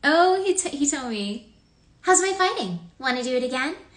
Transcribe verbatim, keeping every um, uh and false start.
Oh, he, t he told me. How's my fighting? Want to do it again?